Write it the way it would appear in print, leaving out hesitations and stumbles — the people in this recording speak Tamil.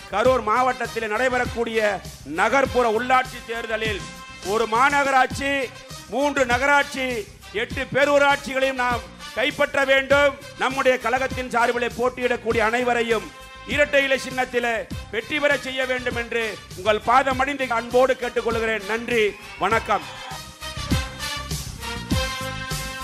கரூர் மாவட்டத்தில் நடைபெறக்கூடிய நகர்ப்புற உள்ளாட்சி தேர்தலில் ஒரு மாநகராட்சி, 3 நகராட்சி, 8 பேரூராட்சிகளையும் நாம் கைப்பற்ற வேண்டும். நம்முடைய கழகத்தின் சார்பிலே போட்டியிடக்கூடிய அனைவரையும் இரட்டை இலை சின்னத்தில் வெற்றி பெற செய்ய வேண்டும் என்று உங்கள் பாதமடிந்து அன்போடு கேட்டுக்கொள்கிறேன். நன்றி, வணக்கம்.